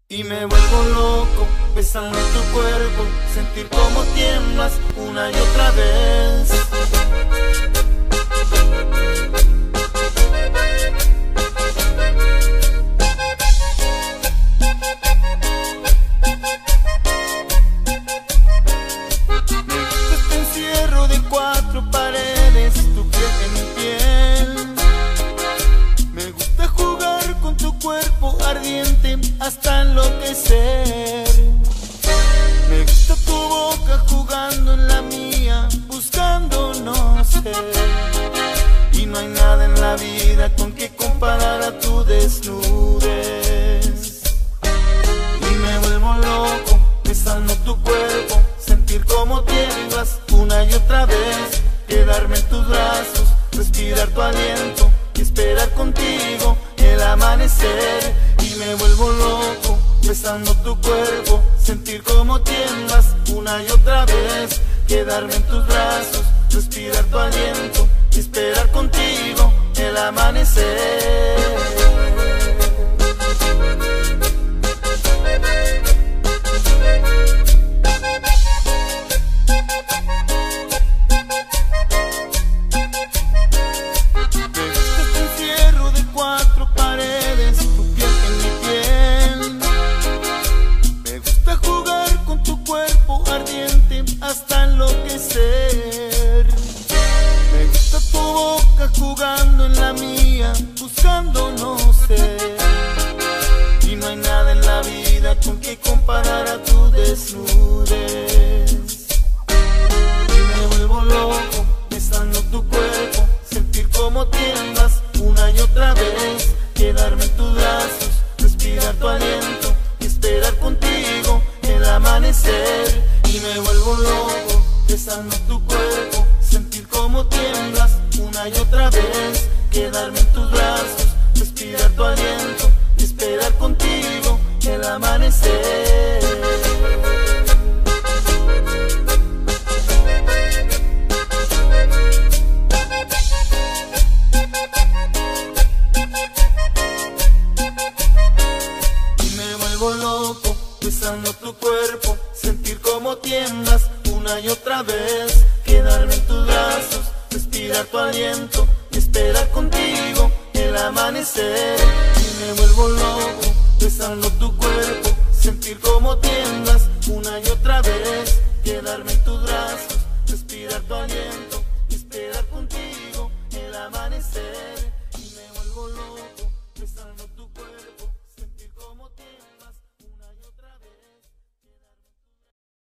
Y me vuelvo loco, besando tu cuerpo, sentir cómo tiemblas una y otra vez. Me gusta este encierro de cuatro paredes, tu piel en mi piel. Me gusta jugar con tu cuerpo ardiente hasta enloquecer. Me gusta tu boca jugando en la mía, buscando no sé. Y no hay nada en la vida con que comparar a tu desnudez. Y me vuelvo loco, besando tu cuerpo, sentir cómo tiemblas una y otra vez. Quedarme en tus brazos, respirar tu aliento y esperar contigo el amanecer. Y me vuelvo loco, besando tu cuerpo, sentir cómo tiemblas una y otra vez. Quedarme en tus brazos, respirar tu aliento y esperar contigo el amanecer. Hasta enloquecer. Me gusta tu boca jugando en la mía, buscando no sé. Y no hay nada en la vida con que comparar a tu desnudez. Y me vuelvo loco, besando tu cuerpo, sentir cómo tiemblas una y otra vez. Quedarme en tus brazos, respirar tu aliento y esperar contigo el amanecer. Y me vuelvo loco, besando tu cuerpo, sentir cómo tiemblas una y otra vez. Quedarme en tus brazos, respirar tu aliento y esperar contigo el amanecer. Y me vuelvo loco, besando tu cuerpo, sentir cómo tiemblas una y otra vez. Quedarme en tus brazos, respirar tu aliento y esperar contigo el amanecer. Y me vuelvo loco, besando tu cuerpo, sentir cómo tiemblas una y otra vez. Quedarme en tus brazos, respirar tu aliento y esperar contigo el amanecer.